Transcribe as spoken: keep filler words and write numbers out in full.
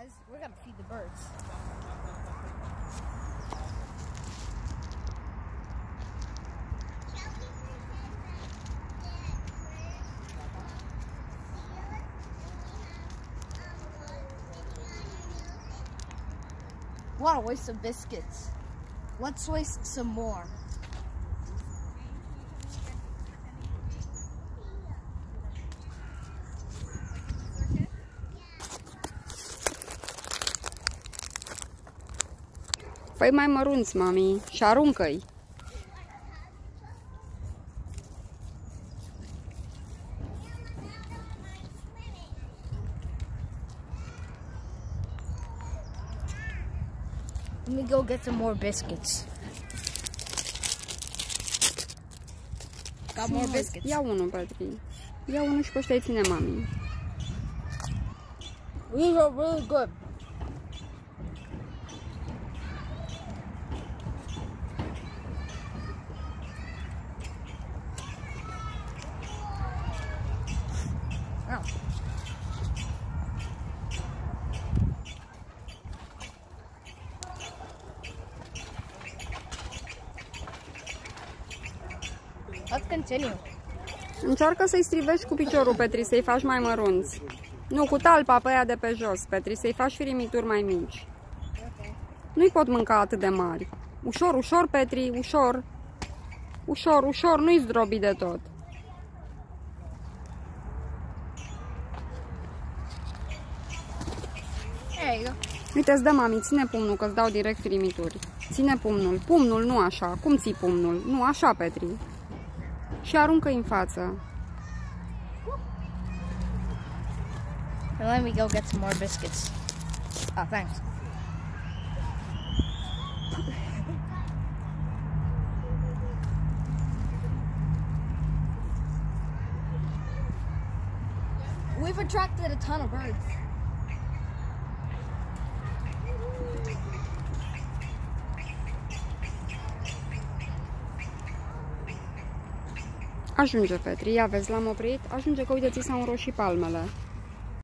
guys, we're gonna feed the birds. What a waste of biscuits. Let's waste some more. Fă-i mai mărunți, mami, și aruncă-i. Let me go get some more biscuits. Got more biscuits. Ia unul, Petri. Ia unul și pe ăștia îi ține mami. These are really good. Oh. Let's continue. Încearcă să-i strivești cu piciorul, Petri, să-i faci mai mărunți. Nu, cu talpa pe aia de pe jos, Petri, să-i faci firimituri mai mici. Okay. Nu-i pot mânca atât de mari. Ușor, ușor, Petri, ușor. Ușor, ușor, nu-i zdrobi de tot. There you go. Uite, îți dă mami, ține pumnul, că îți dau direct firimituri. Ține pumnul, pumnul, nu așa. Cum ții pumnul? Nu, așa, Petri. Și aruncă-i în față. And let me go get some more biscuits. Oh, thanks. We've attracted a ton of birds. Ajunge, Petri, ia vezi, l-am oprit. Ajunge că, uite, ți s-au înroșit palmele.